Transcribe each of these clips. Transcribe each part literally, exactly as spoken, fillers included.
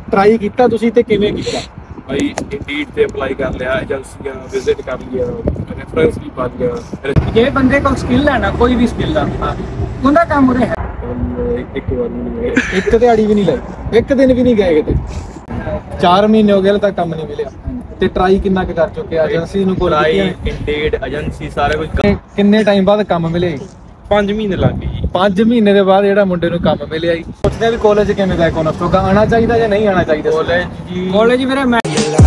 Try किया तुसीं ते किवें कीता? भाई इंडीड ते अप्लाई कर लिया, एजेंसियां विजिट कर लिया, रेफरेंस भी पा लिया। जे बंदे को स्किल है ना, कोई भी स्किल है उनका काम उरे है। एक बार भी नहीं गए, एक दिहाड़ी भी नहीं लाई, एक दिन भी नहीं गए किते। चार महीने हो गए हले तक काम नहीं मिलिया ते ट्राई किन्ना क कर चुके? एजेंसी नूं कोल ट्राई इंडीड एजेंसी सारा कुछ। किन्ने टाइम बाद काम मिले? पांच महीने लग गए जी। पांच महीने के बाद ਜਿਹੜਾ ਮੁੰਡੇ ਨੂੰ ਕੰਮ ਮਿਲਿਆ ਜੀ। ਪੁੱਛਦੇ ਵੀ ਕਾਲਜ ਕਿਵੇਂ ਦਾ ਕੋਨਸਟੋ ਦਾ ਆਣਾ ਚਾਹੀਦਾ ਜਾਂ ਨਹੀਂ ਆਣਾ ਚਾਹੀਦਾ? ਕਾਲਜ ਜੀ ਕਾਲਜ ਵੀਰੇ ਮੈਂ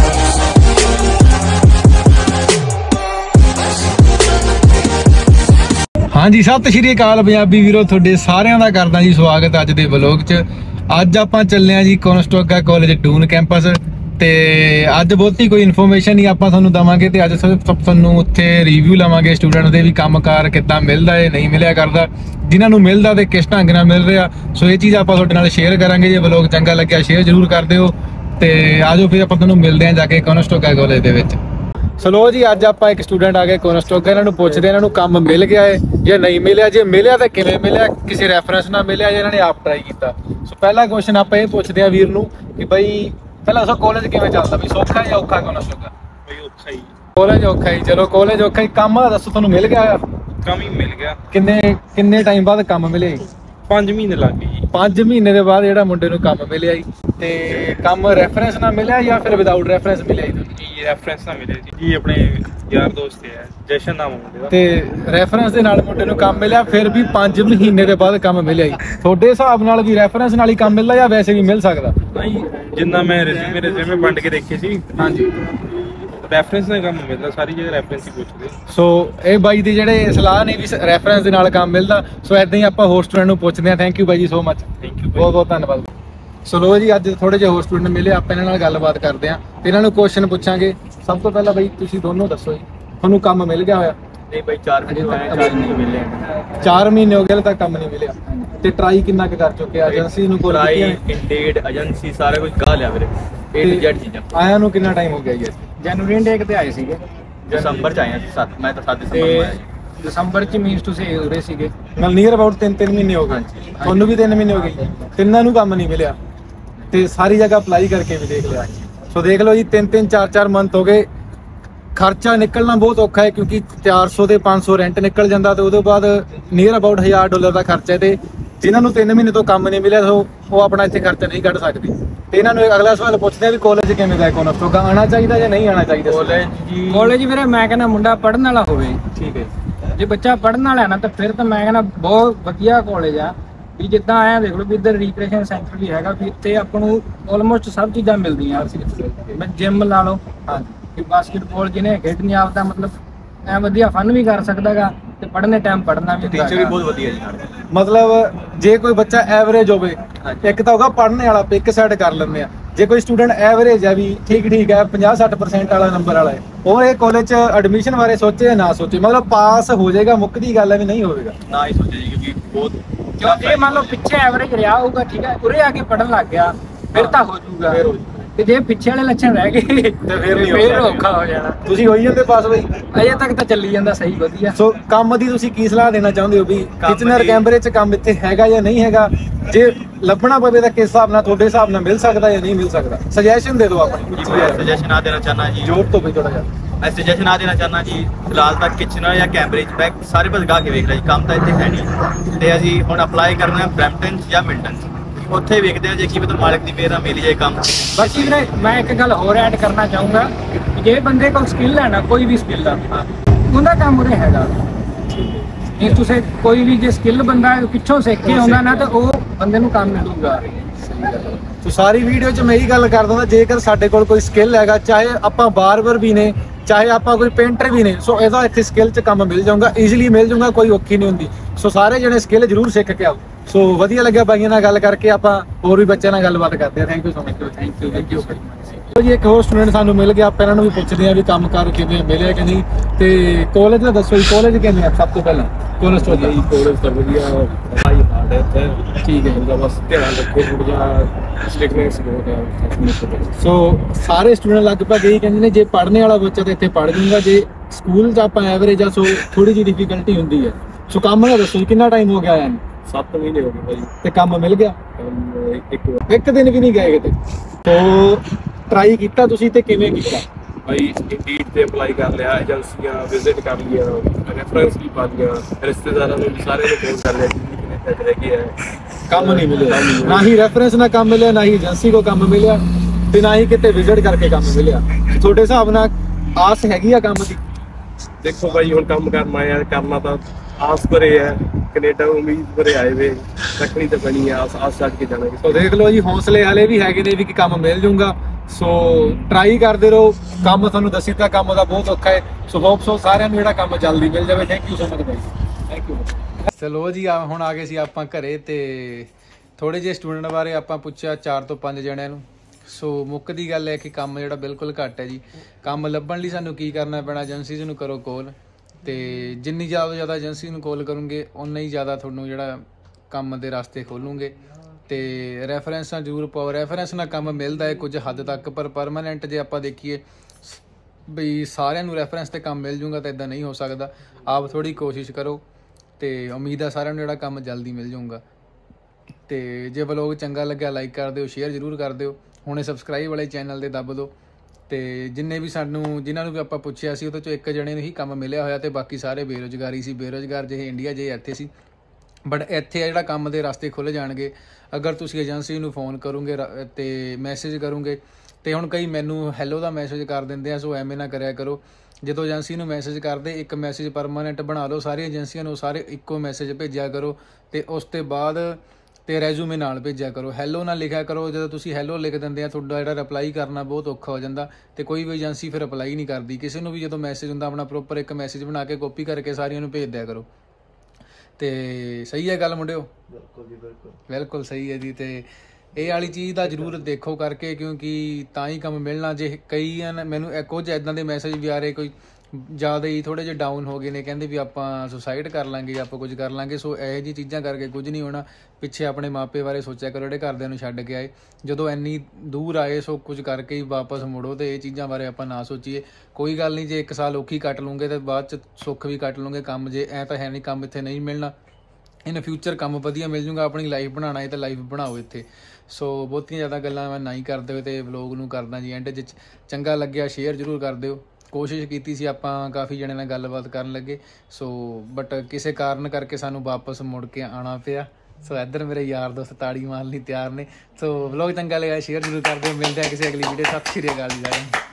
ਹਾਂਜੀ ਸਤਿ ਸ਼੍ਰੀ ਅਕਾਲ ਪੰਜਾਬੀ ਵੀਰੋ, ਤੁਹਾਡੇ ਸਾਰਿਆਂ ਦਾ ਕਰਦਾ ਜੀ ਸਵਾਗਤ ਅੱਜ ਦੇ ਵਲੌਗ 'ਚ। ਅੱਜ ਆਪਾਂ ਚੱਲੇ ਆ ਜੀ ਕੋਨਸਟੋਗਾ ਕਾਲਜ ਡੂਨ ਕੈਂਪਸ ਤੇ ਅੱਜ ਬਹੁਤੀ ਕੋਈ ਇਨਫੋਰਮੇਸ਼ਨ ਨਹੀਂ ਆਪਾਂ ਤੁਹਾਨੂੰ ਦਵਾਂਗੇ ਤੇ ਅੱਜ ਸਿਰਫ ਤੁਹਾਨੂੰ ਉੱਥੇ ਰਿਵਿਊ ਲਵਾਂਗੇ ਸਟੂਡੈਂਟ ਦੇ ਵੀ ਕੰਮਕਾਰ ਕਿੱਦਾਂ ਮਿਲਦਾ ਹੈ ਨਹੀਂ ਮਿਲਿਆ ਕਰਦਾ, ਜਿਨ੍ਹਾਂ ਨੂੰ ਮਿਲਦਾ ਤੇ ਕਿਸ ਢੰਗ ਨਾਲ ਮਿਲ ਰਿਹਾ। ਸੋ ਇਹ ਚੀਜ਼ ਆਪਾਂ ਤੁਹਾਡੇ ਨਾਲ ਸ਼ੇਅਰ ਕਰਾਂਗੇ। ਜੇ ਵਲੌਗ ਚੰਗਾ ਲੱਗਿਆ ਸ਼ੇਅਰ ਜ਼ਰੂਰ ਕਰ ਦਿਓ ਤੇ ਆਜੋ ਫਿਰ ਆਪਾਂ ਤੁਹਾਨੂੰ ਮਿਲਦੇ ਹਾਂ ਜਾ ਕੇ ਕੋਨਸਟੋਗਾ ਕਾਲਜ ਦੇ ਵਿੱਚ। ਸੋ ਲੋ ਜੀ ਅੱਜ ਆਪਾਂ ਇੱਕ ਸਟੂਡੈਂਟ ਆ ਗਏ ਕੋਨਸਟੋਗਾ, ਇਹਨਾਂ ਨੂੰ ਪੁੱਛਦੇ ਇਹਨਾਂ ਨੂੰ ਕੰਮ ਮਿਲ ਗਿਆ ਹੈ ਜਾਂ ਨਹੀਂ ਮਿਲਿਆ, ਜੇ ਮਿਲਿਆ ਤਾਂ ਕਿਵੇਂ ਮਿਲਿਆ, ਕਿਸੇ ਰੈਫਰੈਂਸ ਨਾਲ ਮਿਲਿਆ ਜਾਂ ਇਹਨਾਂ ਨੇ ਆਪ ਟਰਾਈ ਕੀਤਾ। ਸੋ ਪਹਿਲਾ ਕੁਐਸਚਨ ਆਪਾਂ ਇਹ ਪੁੱਛਦੇ ਆ ਵੀਰ ਨੂੰ ਕਿ ਬਈ ਪਹਿਲਾਂ ਦੱਸੋ ਕਾਲਜ ਕਿਵੇਂ ਚੱਲਦਾ, ਵੀ ਸੌਖਾ ਜਾਂ ਔਖਾ ਕੋਨਸਟੋਗਾ? ਬਈ ਔਖਾ ਹੀ ਕਾਲਜ ਔਖਾ ਹੀ। ਚਲੋ ਕਾਲਜ ਔਖਾ ਹੀ, ਕੰਮ ਦੱਸੋ ਤੁਹਾਨੂੰ ਮਿਲ ਗਿਆ? ਕੰਮ ਹੀ ਮਿਲ ਗਿਆ। ਕਿੰਨੇ ਕਿੰਨੇ ਟਾਈਮ ਬਾਅਦ ਕੰਮ ਮਿਲਿਆ? पांच महीने लग गए जी। पांच महीने के बाद ਜਿਹੜਾ ਮੁੰਡੇ ਨੂੰ ਕੰਮ ਮਿਲਿਆ ਜੀ ਤੇ ਕੰਮ ਰੈਫਰੈਂਸ ਨਾਲ ਮਿਲਿਆ ਜਾਂ ਫਿਰ ਵਿਦਆਊਟ ਰੈਫਰੈਂਸ ਮਿਲਿਆ ਜੀ? ਜੀ ਰੈਫਰੈਂਸ ਨਾਲ ਮਿਲਿਆ ਜੀ। ਜੀ ਆਪਣੇ ਯਾਰ ਦੋਸਤ ਹੈ ਜਸ਼ਨ ਨਾਮ ਮੁੰਡੇ ਦਾ, ਤੇ ਰੈਫਰੈਂਸ ਦੇ ਨਾਲ ਮੁੰਡੇ ਨੂੰ ਕੰਮ ਮਿਲਿਆ, ਫਿਰ ਵੀ ਪੰਜ ਮਹੀਨੇ ਦੇ ਬਾਅਦ ਕੰਮ ਮਿਲਿਆ ਜੀ। ਤੁਹਾਡੇ ਹਿਸਾਬ ਨਾਲ ਵੀ ਰੈਫਰੈਂਸ ਨਾਲ ਹੀ ਕੰਮ ਮਿਲਦਾ ਜਾਂ ਵੈਸੇ ਵੀ ਮਿਲ ਸਕਦਾ? ਨਹੀਂ ਜਿੰਨਾ ਮੈਂ ਰਿਜ਼ਿਊਮੇ ਰਿਜ਼ਿਊਮੇ ਵੰਡ ਕੇ ਦੇਖੇ ਸੀ, ਹਾਂਜੀ ਰੈਫਰੈਂਸ ਨਾਲ ਕੰਮ ਮਿਲਦਾ, ਸਾਰੀ ਜਗ੍ਹਾ ਰੈਫਰੈਂਸ ਹੀ ਪੁੱਛਦੇ। ਸੋ ਇਹ ਬਾਈ ਦੀ ਜਿਹੜੇ ਸਲਾਹ ਨੇ ਵੀ ਰੈਫਰੈਂਸ ਦੇ ਨਾਲ ਕੰਮ ਮਿਲਦਾ। ਸੋ ਇਦਾਂ ਹੀ ਆਪਾਂ ਹੋਰ ਸਟੂਡੈਂਟ ਨੂੰ ਪੁੱਛਦੇ ਹਾਂ। ਥੈਂਕ ਯੂ ਬਾਈ ਜੀ ਸੋ ਮਚ, ਥੈਂਕ ਯੂ ਬਹੁਤ ਬਹੁਤ ਧੰਨਵਾਦ। ਸੋ ਲੋ ਜੀ ਅੱਜ ਥੋੜੇ ਜਿਹੇ ਹੋਰ ਸਟੂਡੈਂਟ ਮਿਲੇ, ਆਪਾਂ ਇਹਨਾਂ ਨਾਲ ਗੱਲਬਾਤ ਕਰਦੇ ਹਾਂ ਤੇ ਇਹਨਾਂ ਨੂੰ ਕੁਐਸਚਨ ਪੁੱਛਾਂਗੇ। ਸਭ ਤੋਂ ਪਹਿਲਾਂ ਬਾਈ ਤੁਸੀਂ ਦੋਨੋਂ ਦੱਸੋ ਜੀ, ਤੁਹਾਨੂੰ ਕੰਮ ਮਿਲ ਗਿਆ ਹੋਇਆ? ਨਹੀਂ ਬਾਈ ਚਾਰ ਮਹੀਨੇ ਨਹੀਂ ਮਿਲੇ। ਚਾਰ ਮਹੀਨੇ ਹੋ ਗਏ ਹਲੇ ਤੱਕ ਕੰਮ ਨਹੀਂ ਮਿਲਿਆ ਤੇ ਟਰਾਈ ਕਿੰਨਾ ਕੁ ਕਰ ਚੁੱਕੇ? ਏਜੰਸੀ ਨੂੰ ਕੋਲ ਟਰਾਈ ਇੰਡੀਡ ਏਜੰਸੀ ਸਾਰਾ ਕੁਝ ਕਹਾ ਲਿਆ ਵੀਰੇ, ਏ ਟੂ ਜ਼ੈਡ ਚੀਜ਼ਾਂ। ਆਇਆਂ ਨੂੰ ਕਿੰਨਾ ਟਾਈਮ ਹੋ ਗਿਆ ਜੀ? ਜਨਵਰੀ ਇਨਟੇਕ ਤੇ ਆਏ ਸੀਗੇ, ਦਸੰਬਰ ਚ ਆਏ ਸੀ ਸੱਤ, ਮੈਂ ਤਾਂ ਸੱਤ ਦਸੰਬਰ ਨੂੰ ਆਇਆ। ਦਸੰਬਰ ਚ ਮੀਨਸ ਤੁਸੀਂ ਉਰੇ ਸੀਗੇ ਨਾਲ ਨੀਅਰ ਅਬਾਊਟ ਤਿੰਨ ਤਿੰਨ ਮਹੀਨੇ ਹੋ ਗਏ। ਤੁਹਾਨੂੰ ਵੀ ਤਿੰਨ ਮਹੀਨੇ ਹੋ ਗਏ, ਤਿੰਨਾਂ ਨੂੰ ਕੰਮ ਨਹੀਂ ਮਿਲਿਆ ਤੇ ਸਾਰੀ ਜਗ੍ਹਾ ਅਪਲਾਈ ਕਰਕੇ ਵੀ ਦੇਖ ਲਿਆ। ਸੋ ਦੇਖ ਲਓ ਜੀ ਤਿੰਨ ਤਿੰਨ ਚਾਰ ਚਾਰ ਮੰਥ ਹੋ ਗਏ, ਖਰਚਾ ਨਿਕਲਣਾ ਬਹੁਤ ਔਖਾ ਹੈ ਕਿਉਂਕਿ ਚਾਰ ਸੌ ਤੇ ਪੰਜ ਸੌ ਰੈਂਟ ਨਿਕਲ ਜਾਂਦਾ ਤੇ ਉਹਦੇ ਬਾਅਦ ਨੀਅਰ ਅਬਾਊਟ ਹਜ਼ਾਰ ਡਾਲਰ ਦਾ ਖਰਚਾ ਹੈ ਤੇ ਜਿਨ੍ਹਾਂ ਨੂੰ ਤਿੰਨ ਮਹੀਨੇ ਤੋਂ ਕੰਮ ਨਹੀਂ ਮਿਲਿਆ ਸੋ ਉਹ ਆਪਣਾ ਇੱਥੇ ਖਰਚਾ ਨਹੀਂ ਕੱਢ ਸਕਦੇ। ਤੇ ਇਹਨਾਂ ਨੂੰ ਅਗਲਾ ਸਵਾਲ ਪੁੱਛਦੇ ਆ ਵੀ ਕਾਲਜ ਕਿਵੇਂ ਦਾ ਕੋਨਸਟੋਗਾ ਆਣਾ ਚਾਹੀਦਾ ਜਾਂ ਨਹੀਂ ਆਣਾ ਚਾਹੀਦਾ? ਕਾਲਜ ਜੀ ਕਾਲਜ ਵੀਰੇ ਮੈਂ ਕਹਿੰਦਾ ਮੁੰਡਾ ਪੜ੍ਹਨ ਵਾਲਾ ਹੋਵੇ, ਠੀਕ ਹੈ। ਜੇ ਬੱਚਾ ਪੜ੍ਹਨ ਵਾਲਾ ਨਾ ਤਾਂ ਫਿਰ ਤਾਂ ਮੈਂ ਕਹਿੰਦਾ ਬਹੁਤ ਵਧੀਆ ਕਾਲਜ ਆ। ਵੀ ਜਿੱਦਾਂ ਆਇਆ ਦੇਖ ਲਓ ਵੀ ਇੱਧਰ ਰੀਕ੍ਰੀਏਸ਼ਨ ਸੈਂਟਰ ਵੀ ਹੈਗਾ, ਵੀ ਇੱਥੇ ਆਪਾਂ ਨੂੰ ਆਲਮੋਸਟ ਸਭ ਚੀਜ਼ਾਂ ਮਿਲਦੀਆਂ। ਜਿਮ ਲਾ ਲਓ, ਹਾਂਜੀ, ਬਾਸਕਟਬਾਲ ਜਿਹਨੇ ਖੇਡਣੀ ਆਪਦਾ ਮਤਲਬ ਐ ਵਧੀਆ ਫਨ ਵੀ ਕਰ ਸਕਦਾ ਗਾ ਤੇ ਪੜ੍ਹਨ ਦੇ ਟਾਈਮ ਪੜ੍ਹਨਾ ਵੀ। ਟੀਚਰ ਵੀ ਬਹੁਤ ਵਧੀਆ ਜੀ। ਮਤਲਬ ਜੇ ਕੋਈ ਬੱਚਾ ਐਵਰੇਜ ਹੋਵੇ, ਇੱਕ ਤਾਂ ਹੋਗਾ ਪੜ੍ਹਨੇ ਵਾਲਾ, ਇੱਕ ਸਾਈਡ ਕਰ ਲੈਂਦੇ ਆ। ਜੇ ਕੋਈ ਸਟੂਡੈਂਟ ਐਵਰੇਜ ਹੈ ਵੀ ਠੀਕ ਠੀਕ ਹੈ ਪੰਜਾਹ ਸੱਠ ਪਰਸੈਂਟ ਵਾਲਾ ਨੰਬਰ ਵਾਲਾ ਹੈ, ਉਹ ਇਹ ਕਾਲਜ 'ਚ ਐਡਮਿਸ਼ਨ ਬਾਰੇ ਸੋਚੇ ਜਾਂ ਨਾ ਸੋਚੇ? ਮਤਲਬ ਪਾਸ ਹੋ ਜਾਏਗਾ, ਮੁੱਕਦੀ ਗੱਲ ਹੈ ਵੀ ਨਹੀਂ ਹੋਵੇਗਾ? ਨਾ ਹੀ ਸੋਚੇ ਜੀ ਕਿਉਂਕਿ ਬਹੁਤ ਕਿਉਂ ਇਹ ਮੰਨ ਲਓ ਪਿੱਛੇ ਐਵਰੇਜ ਰਿਹਾ ਹੋਊਗਾ, ਠੀਕ ਹੈ, ਉਰੇ ਆ ਕੇ ਪੜ੍ਹਨ ਲੱਗ ਗਿਆ ਫਿਰ ਤਾਂ ਹੋ ਜਾਊਗਾ, ਤੇ ਜੇ ਪਿੱਛੇ ਵਾਲੇ ਲੱਛਣ ਰਹਿ ਗਏ ਤੇ ਫਿਰ ਨਹੀਂ, ਫਿਰ ਔਖਾ ਹੋ ਜਾਣਾ। ਤੁਸੀਂ ਹੋਈ ਜਾਂਦੇ ਪਾਸ ਬਈ? ਅਜੇ ਤੱਕ ਤਾਂ ਚੱਲੀ ਜਾਂਦਾ ਸਹੀ ਵਧੀਆ। ਸੋ ਕੰਮ ਦੀ ਤੁਸੀਂ ਕੀ ਸਲਾਹ ਦੇਣਾ ਚਾਹੁੰਦੇ ਹੋ ਵੀ ਕਿਚਨਰ ਕੈਮਰੇ 'ਚ ਕੰਮ ਇੱਥੇ ਹੈਗਾ ਜਾਂ ਨਹੀਂ ਹੈਗਾ? ਜੇ ਲੱਭਣਾ ਪਵੇ ਤਾਂ ਕਿਸ ਹਿਸਾਬ ਨਾਲ ਤੁਹਾਡੇ ਹਿਸਾਬ ਨਾਲ ਮਿਲ ਸਕਦਾ ਜਾਂ ਨਹੀਂ ਮਿਲ ਸਕਦਾ? ਸੁਜੈਸ਼ਨ ਦੇ ਦਿਓ ਆਪਣੀ। ਸੁਜੈਸ਼ਨ ਆ ਦੇਣਾ ਚਾਹਨਾ ਜੀ, ਜੋਰ ਤੋਂ ਵੀ ਥੋੜਾ ਜਿਹਾ ਮੈਂ ਸੁਜੈਸ਼ਨ ਆ ਦੇਣਾ ਚਾਹਨਾ ਜੀ। ਫਿਲਹਾਲ ਤਾਂ ਕਿਚਨਰ ਜਾਂ ਕੈਮਰੇ 'ਚ ਬੈਕ ਸਾਰੇ ਪਾਸੇ ਗਾ ਕੇ ਵੇਖ ਲਿਆ ਜੀ, ਕੰਮ ਤਾਂ ਇੱਥੇ ਹੈ ਨਹੀਂ ਤੇ ਅਸੀਂ ਹੁਣ ਅਪਲਾਈ ਕਰਨਾ ਬਰੈਂਪਟਨ ਜਾਂ ਮਿਲਟਨ, ਉੱਥੇ ਵੇਖਦੇ ਹਾਂ ਜੇ ਕੀ ਪਤਾ ਮਾਲਕ ਦੀ ਮਿਹਰ ਨਾਲ ਮਿਲ ਜਾਏ ਕੰਮ। ਬਾਕੀ ਵੀਰੇ ਮੈਂ ਇੱਕ ਗੱਲ ਹੋਰ ਐਡ ਕਰਨਾ ਚਾਹੂੰਗਾ ਕਿ ਜੇ ਬੰਦੇ ਕੋਲ ਸਕਿੱਲ ਹੈ ਨਾ, ਕੋਈ ਵੀ ਸਕਿੱਲ ਆ, ਉਹਦਾ ਕੰਮ ਉਰੇ ਹੈਗਾ। ਜੇ ਤੁਸੀਂ ਕੋਈ ਵੀ ਜੇ ਸਕਿੱਲ ਬੰਦਾ ਪਿੱਛੋਂ ਸਿੱਖ ਕੇ ਆਉਂਦਾ ਨਾ ਤਾਂ ਉਹ ਬੰਦੇ ਨੂੰ ਕੰਮ ਮਿਲੂਗਾ। ਸੋ ਸਾਰੀ ਵੀਡੀਓ 'ਚ ਮੈਂ ਇਹੀ ਗੱਲ ਕਰ ਦਵਾਂ, ਜੇਕਰ ਸਾਡੇ ਕੋਲ ਕੋਈ ਸਕਿੱਲ ਹੈਗਾ, ਚਾਹੇ ਆਪਾਂ ਬਾਰਬਰ ਵੀ ਨੇ, ਚਾਹੇ ਆਪਾਂ ਕੋਈ ਪੇਂਟਰ ਵੀ ਨੇ, ਸੋ ਇਹਦਾ ਇੱਥੇ ਸਕਿੱਲ 'ਚ ਕੰਮ ਮਿਲ ਜਾਊਗਾ, ਈਜ਼ੀਲੀ ਮਿਲ ਜਾਊਗਾ, ਕੋਈ ਔਖੀ ਨਹੀਂ ਹੁੰਦੀ। ਸੋ ਸਾਰੇ ਜਣੇ ਸਕਿੱਲ ਜ਼ਰੂਰ ਸਿੱਖ ਕੇ ਆਓ। ਸੋ ਵਧੀਆ ਲੱਗਿਆ ਬਾਈਆਂ ਨਾਲ ਗੱਲ ਕਰਕੇ, ਆਪਾਂ ਹੋਰ ਵੀ ਬੱਚਿਆਂ ਨਾਲ ਗੱਲਬਾਤ ਕਰਦੇ ਹਾਂ। Thank you so much. Thank you thank you ਜੀ ਇੱਕ ਹੋਰ ਸਟੂਡੈਂਟ ਸਾਨੂੰ ਮਿਲ ਗਿਆ, ਆਪਾਂ ਇਹਨਾਂ ਨੂੰ ਵੀ ਪੁੱਛਦੇ ਹਾਂ ਵੀ ਕੰਮ ਕਾਰ ਕਿਵੇਂ ਮਿਲਿਆ ਕਿ ਨਹੀਂ ਤੇ ਕਾਲਜ ਦਾ ਦੱਸੋ ਜੀ, ਕਾਲਜ ਕਿਵੇਂ ਆ? ਸਭ ਤੋਂ ਪਹਿਲਾਂ ਕੋਨਸਟੋਗਾ ਜੀ ਕਾਲਜ ਤਾਂ ਵਧੀਆ ਹਾਈ ਹਾਰਡ ਹੈ ਇੱਥੇ, ਠੀਕ ਹੈ ਜੀ, ਬਸ ਧਿਆਨ ਰੱਖੋ ਥੋੜਾ ਜਿਹਾ ਸਟ੍ਰਿਕਨੈਸ ਬਹੁਤ ਹੈ। ਸੋ ਸਾਰੇ ਸਟੂਡੈਂਟ ਲਗਭਗ ਇਹੀ ਕਹਿੰਦੇ ਨੇ ਜੇ ਪੜ੍ਹਨੇ ਵਾਲਾ ਬੱਚਾ ਤਾਂ ਇੱਥੇ ਪੜ੍ਹ ਜੂਗਾ, ਜੇ ਸਕੂਲ 'ਚ ਆਪਾਂ ਐਵਰੇਜ ਆ ਸੋ ਥੋੜੀ ਜਿਹੀ ਡਿਫੀਕਲਟੀ ਹੁੰਦੀ ਹੈ। ਸੋ ਕੰਮ ਦਾ ਦੱਸੋ ਜੀ ਕਿੰਨਾ ਟਾਈਮ ਹੋ ਗਿਆ ਆਇਆ ਨੂੰ? ਸੱਤ ਮਹੀਨੇ ਹੋ ਗਏ ਭਾਈ ਤੇ ਕੰਮ ਮਿਲ ਗਿਆ? ਇੱਕ ਇੱਕ ਦਿਨ ਵੀ ਨਹੀਂ ਗਏ ਕਿਤੇ? ਤੋ ਟਰਾਈ ਕੀਤਾ ਤੁਸੀਂ ਤੇ ਕਿਵੇਂ ਕੀਤਾ? भाई इंडीड पे अप्लाई कर लिया, एजेंसियां विजिट कर लिया, रेफरेंस भी पा लिया, रिश्तेदारों ने भी सारे ने फोन कर लिया कि कनेक्टर रह गया है, ਕੰਮ ਨਹੀਂ ਮਿਲਿਆ, ਨਾ ਹੀ ਰੈਫਰੈਂਸ ਨਾਲ ਕੰਮ ਮਿਲਿਆ, ਨਾ ਹੀ ਏਜੰਸੀ ਕੋ ਕੰਮ ਮਿਲਿਆ ਤੇ ਨਾ ਹੀ ਕਿਤੇ ਵਿਜ਼ਿਟ ਕਰਕੇ ਕੰਮ ਮਿਲਿਆ। ਤੁਹਾਡੇ ਹਿਸਾਬ ਨਾਲ ਆਸ ਹੈਗੀ ਆ ਕੰਮ ਦੀ? देखो भाई हुण काम करना आया करना तो आस भरे है, कनेडा उम्मीद भरे आए वे, रखनी तो बनी है आस आस छੱਡ ਕੇ ਜਾਣਾ। ਸੋ ਦੇਖ ਲਓ ਜੀ, ਹੌਸਲੇ ਹਲੇ ਵੀ ਹੈਗੇ ਨੇ ਵੀ ਕਿ ਕੰਮ ਮਿਲ ਜੂਗਾ। ਸੋ ਟਰਾਈ ਕਰਦੇ ਰਹੋ, ਕੰਮ ਤੁਹਾਨੂੰ ਦੱਸੀ ਤਾਂ ਕੰਮ ਦਾ ਬਹੁਤ ਔਖਾ ਹੈ। ਸੋ ਹੋਪ ਸੋ ਸਾਰਿਆਂ ਨੂੰ ਜਿਹੜਾ ਕੰਮ ਜਲਦੀ ਮਿਲ ਜਾਵੇ। Thank you so much guys, thank you. ਚਲੋ ਜੀ, ਆ ਹੁਣ ਆ ਗਏ ਸੀ ਆਪਾਂ ਘਰੇ ਤੇ ਥੋੜੇ ਜਿਹੇ ਸਟੂਡੈਂਟ ਬਾਰੇ ਆਪਾਂ ਪੁੱਛਿਆ ਚਾਰ ਤੋਂ ਪੰਜ ਜਣਿਆਂ ਨੂੰ। ਸੋ ਮੁੱਕ ਦੀ ਗੱਲ ਹੈ ਕਿ ਕੰਮ ਜਿਹੜਾ ਬਿਲਕੁਲ ਘੱਟ ਹੈ ਜੀ। ਕੰਮ ਲੱਭਣ ਲਈ ਸਾਨੂੰ ਕੀ ਕਰਨਾ ਪੈਣਾ, ਏਜੰਸੀਜ਼ ਨੂੰ ਕਰੋ ਕਾਲ, ਤੇ ਜਿੰਨੀ ਜ਼ਿਆਦਾ ਤੋਂ ਜ਼ਿਆਦਾ ਏਜੰਸੀ ਨੂੰ ਕਾਲ ਕਰੋਗੇ ਉਨਾ ਹੀ ਜ਼ਿਆਦਾ ਤੁਹਾਨੂੰ ਜਿਹੜਾ ਕੰਮ ਦੇ ਰਸਤੇ ਖੋਲੂਗੇ। ਤੇ ਰੈਫਰੈਂਸਾਂ ਜ਼ਰੂਰ ਪਾਓ, ਰੈਫਰੈਂਸ ਨਾਲ ਕੰਮ ਮਿਲਦਾ ਹੈ ਕੁਝ ਹੱਦ ਤੱਕ, ਪਰ ਪਰਮਾਨੈਂਟ ਜੇ ਆਪਾਂ ਦੇਖੀਏ ਵੀ ਸਾਰਿਆਂ ਨੂੰ ਰੈਫਰੈਂਸ ਤੇ ਕੰਮ ਮਿਲ ਜੂਗਾ ਤਾਂ ਇਦਾਂ ਨਹੀਂ ਹੋ ਸਕਦਾ। ਆਪ ਥੋੜੀ ਕੋਸ਼ਿਸ਼ ਕਰੋ ਤੇ ਉਮੀਦ ਆ ਸਾਰਿਆਂ ਨੂੰ ਜਿਹੜਾ ਕੰਮ ਜਲਦੀ ਮਿਲ ਜਾਊਗਾ। ਤੇ ਜੇ ਵਲੋਗ ਚੰਗਾ ਲੱਗਿਆ ਲਾਈਕ ਕਰ ਦਿਓ, ਸ਼ੇਅਰ ਜ਼ਰੂਰ ਕਰ ਦਿਓ, ਹੁਣੇ ਸਬਸਕ੍ਰਾਈਬ ਵਾਲੇ ਚੈਨਲ ਦੇ ਦੱਬ ਦਿਓ। ਤੇ ਜਿੰਨੇ ਵੀ ਸਾਨੂੰ ਜਿਨ੍ਹਾਂ ਨੂੰ ਵੀ ਆਪਾਂ ਪੁੱਛਿਆ ਸੀ ਉਹਦੇ ਚੋਂ ਇੱਕ ਜਣੇ ਨੂੰ ਹੀ ਕੰਮ ਮਿਲਿਆ ਹੋਇਆ ਤੇ ਬਾਕੀ ਸਾਰੇ ਬੇਰੁਜ਼ਗਾਰੀ ਸੀ। ਬੇਰੁਜ਼ਗਾਰ ਜਿਹੇ ਇੰਡੀਆ ਜੇ ਇੱਥੇ ਸੀ, ਬਟ ਇੱਥੇ ਆ ਜਿਹੜਾ ਕੰਮ ਦੇ ਰਸਤੇ ਖੁੱਲ੍ਹ ਜਾਣਗੇ ਅਗਰ ਤੁਸੀਂ ਏਜੰਸੀ ਨੂੰ ਫੋਨ ਕਰੋਗੇ ਤੇ ਮੈਸੇਜ ਕਰੋਗੇ। ਤੇ ਹੁਣ ਕਈ ਮੈਨੂੰ ਹੈਲੋ ਦਾ ਮੈਸੇਜ ਕਰ ਦਿੰਦੇ ਆ, ਸੋ ਐਵੇਂ ਨਾ ਕਰਿਆ ਕਰੋ। ਜਦੋਂ ਏਜੰਸੀ ਨੂੰ ਮੈਸੇਜ ਕਰਦੇ ਇੱਕ ਮੈਸੇਜ ਪਰਮਾਨੈਂਟ ਬਣਾ ਲਓ, ਸਾਰੀਆਂ ਏਜੰਸੀਆਂ ਨੂੰ ਸਾਰੇ ਇੱਕੋ ਮੈਸੇਜ ਭੇਜਿਆ ਕਰੋ ਤੇ ਉਸ ਤੋਂ ਬਾਅਦ ਤੇ ਰੈਜ਼ੂਮੇ ਨਾਲ ਭੇਜਿਆ ਕਰੋ। ਹੈਲੋ ਨਾਲ ਲਿਖਿਆ ਕਰੋ, ਜਦੋਂ ਤੁਸੀਂ ਹੈਲੋ ਲਿਖ ਦਿੰਦੇ ਆ ਤੁਹਾਡਾ ਜਿਹੜਾ ਰਿਪਲਾਈ ਕਰਨਾ ਬਹੁਤ ਔਖਾ ਹੋ ਜਾਂਦਾ ਤੇ ਕੋਈ ਵੀ ਏਜੰਸੀ ਫਿਰ ਰਿਪਲਾਈ ਨਹੀਂ ਕਰਦੀ। ਕਿਸੇ ਨੂੰ ਵੀ ਜਦੋਂ ਮੈਸੇਜ ਹੁੰਦਾ ਆਪਣਾ ਪ੍ਰੋਪਰ ਇੱਕ ਮੈਸੇਜ ਬਣਾ ਕੇ ਕਾਪੀ ਕਰਕੇ ਸਾਰਿਆਂ ਨੂੰ ਭੇਜ ਦਿਆ ਕਰੋ। ਤੇ ਸਹੀ ਹੈ ਗੱਲ ਮੁੰਡਿਓ? ਬਿਲਕੁਲ ਜੀ, ਬਿਲਕੁਲ ਬਿਲਕੁਲ ਸਹੀ ਹੈ ਜੀ। ਤੇ ਇਹ ਵਾਲੀ ਚੀਜ਼ ਦਾ ਜ਼ਰੂਰ ਦੇਖੋ ਕਰਕੇ, ਕਿਉਂਕਿ ਤਾਂ ਹੀ ਕੰਮ ਮਿਲਣਾ। ਜੇ ਕਈ ਮੈਨੂੰ ਕੁਝ ਇੱਦਾਂ ਦੇ ਮੈਸੇਜ ਵੀ ਆ ਰਹੇ, ਕੋਈ ਜ਼ਿਆਦਾ ਹੀ ਥੋੜ੍ਹੇ ਜਿਹੇ ਡਾਊਨ ਹੋ ਗਏ ਨੇ, ਕਹਿੰਦੇ ਵੀ ਆਪਾਂ ਸੁਸਾਈਡ ਕਰ ਲਾਂਗੇ ਜਾਂ ਆਪਾਂ ਕੁਝ ਕਰ ਲਾਂਗੇ। ਸੋ ਇਹੋ ਜਿਹੀ ਚੀਜ਼ਾਂ ਕਰਕੇ ਕੁਝ ਨਹੀਂ ਹੋਣਾ। ਪਿੱਛੇ ਆਪਣੇ ਮਾਪੇ ਬਾਰੇ ਸੋਚਿਆ ਕਰੋ ਜਿਹੜੇ ਘਰਦਿਆਂ ਨੂੰ ਛੱਡ ਕੇ ਆਏ, ਜਦੋਂ ਇੰਨੀ ਦੂਰ ਆਏ ਸੋ ਕੁਝ ਕਰਕੇ ਹੀ ਵਾਪਸ ਮੁੜੋ ਤੇ ਇਹ ਚੀਜ਼ਾਂ ਬਾਰੇ ਆਪਾਂ ਨਾ ਸੋਚੀਏ। ਕੋਈ ਗੱਲ ਨਹੀਂ, ਜੇ ਇੱਕ ਸਾਲ ਔਖੀ ਕੱਟ ਲੂੰਗੇ ਤੇ ਬਾਅਦ 'ਚ ਸੁੱਖ ਵੀ ਕੱਟ ਲੂੰਗੇ। ਕੰਮ ਜੇ ਐਂ ਤਾਂ ਹੈ ਨਹੀਂ ਕੰਮ ਇੱਥੇ ਨਹੀਂ ਮਿਲਣਾ, ਇਨ ਫਿਊਚਰ ਕੰਮ ਵਧੀਆ ਮਿਲ ਜੂਗਾ। ਆਪਣੀ ਲਾਈਫ ਬਣਾਉਣਾ ਹੈ ਤਾਂ ਲਾਈਫ ਬਣਾਓ ਇੱਥੇ। ਸੋ ਬਹੁਤੀਆਂ ਜ਼ਿਆਦਾ ਗੱਲਾਂ ਮੈਂ ਨਾ ਹੀ ਕਰਦੇ ਹੋਏ ਤੇ ਵਲੋਗ ਨੂੰ ਕਰਦਾ ਜੀ ਐਂਡ 'ਚ। ਚੰਗਾ ਲੱਗਿਆ ਸ਼ੇਅਰ ਜ਼ਰੂਰ ਕਰ ਦਿਓ। ਕੋਸ਼ਿਸ਼ ਕੀਤੀ ਸੀ ਆਪਾਂ ਕਾਫੀ ਜਣੇ ਨਾਲ ਗੱਲਬਾਤ ਕਰਨ ਲੱਗੇ, ਸੋ ਬਟ ਕਿਸੇ ਕਾਰਨ ਕਰਕੇ ਸਾਨੂੰ ਵਾਪਸ ਮੁੜ ਕੇ ਆਉਣਾ ਪਿਆ। ਸੋ ਇੱਧਰ ਮੇਰੇ ਯਾਰ ਦੋਸਤ ਤਾੜੀ ਮਾਰਨ ਲਈ ਤਿਆਰ ਨੇ। ਸੋ ਵਲੋਗ ਚੰਗਾ ਲੱਗਿਆ ਸ਼ੇਅਰ ਜ਼ਰੂਰ ਕਰ ਦਿਓ। ਮਿਲਦੇ ਆ ਕਿਸੇ ਅਗਲੀ ਵੀਡੀਓ। ਸਤਿ ਸ਼੍ਰੀ ਅਕਾਲ ਜੀ ਸਾਰਿਆਂ ਨੂੰ।